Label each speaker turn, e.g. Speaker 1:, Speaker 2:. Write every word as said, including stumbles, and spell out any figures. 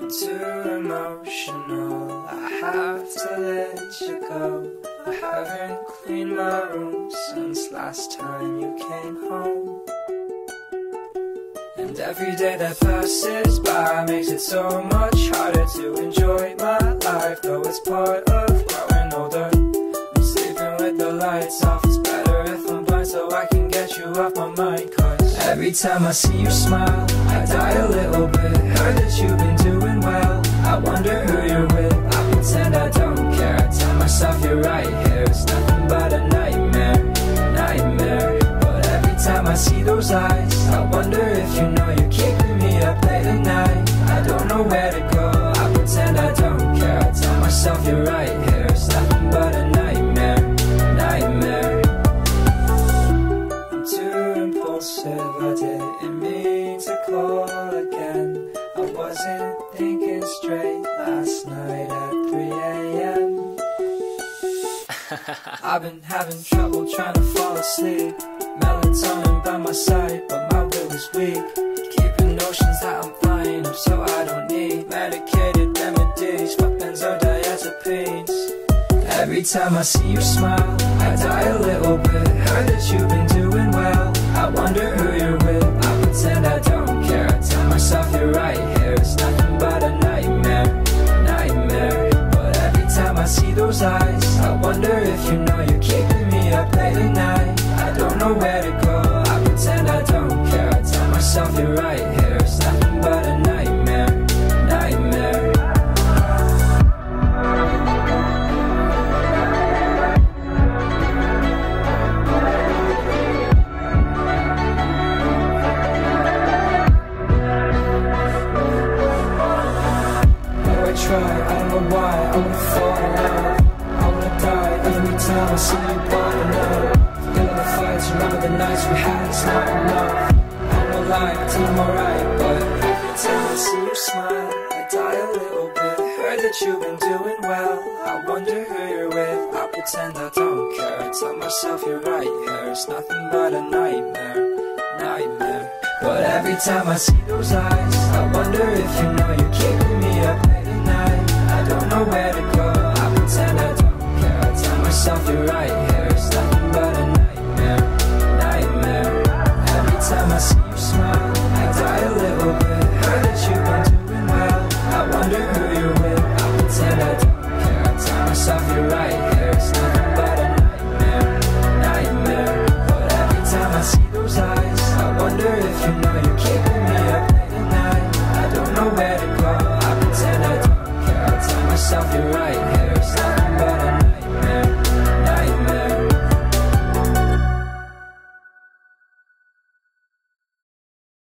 Speaker 1: too emotional, I have to let you go. I haven't cleaned my room since last time you came home. And every day that passes by makes it so much harder to enjoy my life, though it's part of growing older. I'm sleeping with the lights off, it's better if I'm blind so I can get you off my mind. Cause every time I see you smile, I die a little bit. Heard that you've been doing well, I wonder who you're with. I pretend I don't care, I tell myself you're right here. It's nothing but a nightmare, nightmare. But every time I see those eyes, I wonder if you know you're keeping me up late at night. I don't know where to go, I pretend I don't care. I tell myself you're right here. It's nothing but a nightmare, nightmare. I'm too impulsive, I didn't mean to call again. I wasn't thinking straight last night at three A M I've been having trouble trying to fall asleep. Melatonin by my side, but my will is weak. Keeping notions that I'm flying up, so I don't need medicated remedies, but benzodiazepines. Every time I see you smile, I die a little bit. Heard that you've been doing well, I wonder who you're with. I pretend I don't care, I tell myself you're right here. It's nothing but a nightmare, nightmare. But every time I see those eyes, I wonder if you know you're keeping me up late at night. I don't know where to go, I pretend I don't care. I tell myself you're right here. It's nothing but a nightmare, nightmare. I don't know why, I wanna fall in love. I wanna die every time I see you ballin' up. Forget all the fights, remember the nights we had, it's not enough. I don't lie, pretend I'm alright, but every time I see you smile, I die a little bit. Heard that you've been doing well, I wonder who you're with. I pretend I don't care, I tell myself you're right here. It's nothing but a nightmare, nightmare. But every time I see those eyes, I wonder if you know